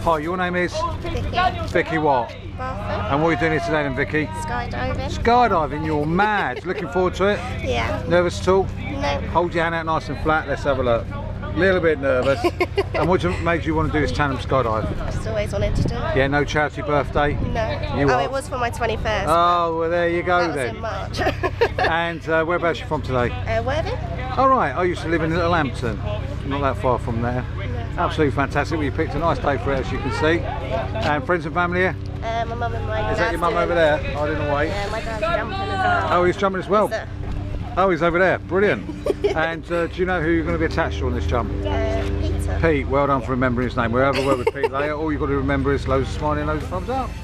Hi, your name is? Vicky. Vicky what? Barfoot. And what are you doing here today then, Vicky? Skydiving. Skydiving, you're mad. Looking forward to it? Yeah. Nervous at all? No. Hold your hand out nice and flat, let's have a look. Little bit nervous. And what made you want to do this tandem skydive? Just always wanted to do it. Yeah, no charity birthday? No. You Oh, are? it was for my 21st. Oh, well there you go that then. was in March. And whereabouts are you from today? Worthing? All right, I used to live in Little Hampton, not that far from there. Absolutely fantastic. Well, you picked a nice day for it, as you can see. And friends and family here? My mum and my dad. Is that your mum over there? Hiding away? Yeah, my dad's jumping as well. Oh, he's jumping as well. Is Oh, he's over there. Brilliant. And do you know who you're going to be attached to on this jump? Peter. Pete. Well done for remembering his name. We'll have a word with Pete later. All you've got to remember is loads of smiling, loads of thumbs up.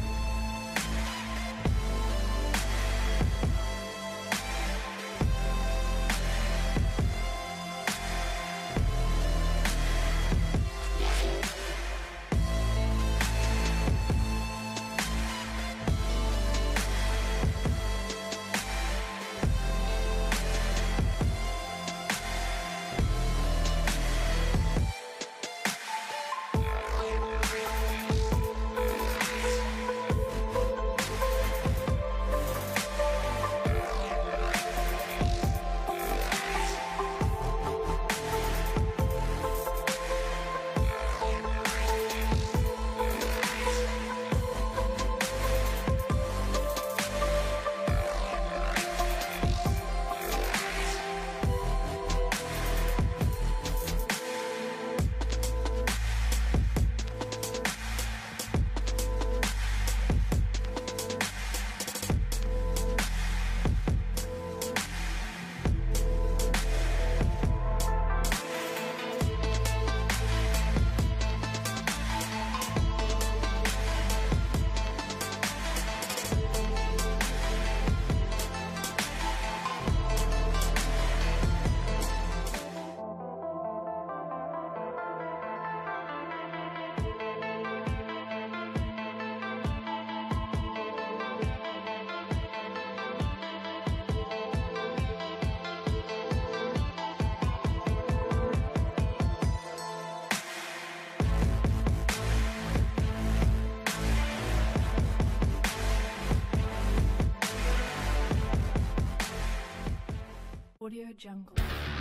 Audio Jungle.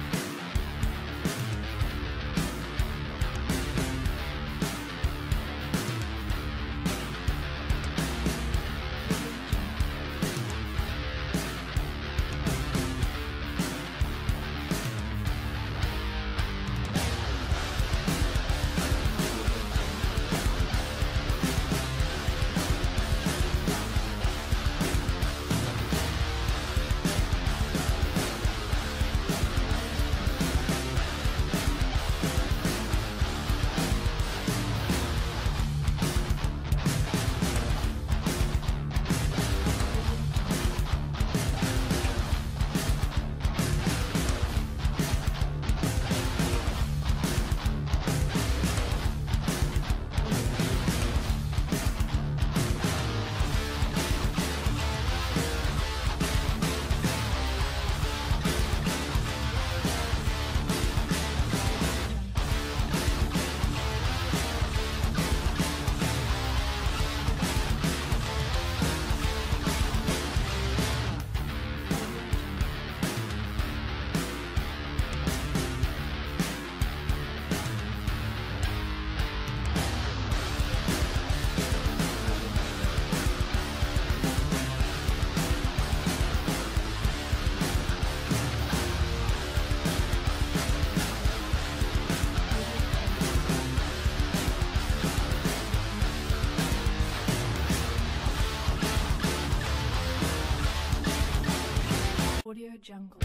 Audio Jungle.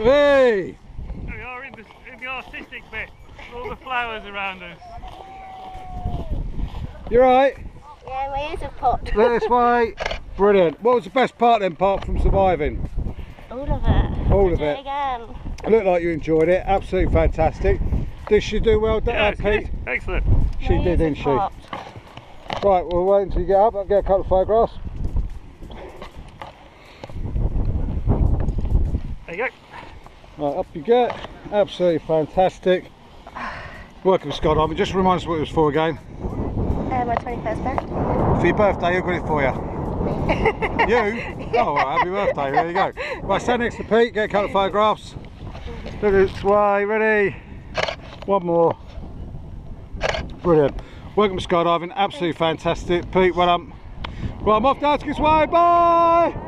Hey! We are in the artistic bit. All the flowers around us. You alright? Yeah, my ears are popped. This way. Brilliant. What was the best part then, apart from surviving? All of it. All of Do it. again. It looked like you enjoyed it. Absolutely fantastic. Did she do well, Yeah, it's Pete? good. Excellent. She My did, ears didn't are she? popped. Right, we'll wait until you get up. I'll get a couple of photographs. There you go. Right, up you get. Absolutely fantastic. Working with skydiving. Just remind us what it was for again. My 21st birthday. For your birthday, who got it for you? You? Oh, well, happy birthday. There you go. Right, stand next to Pete. Get a couple of photographs. Look this way. Ready? One more. Brilliant. Welcome to skydiving. Absolutely fantastic. Pete, well done. Right, I'm off down to this way. Bye!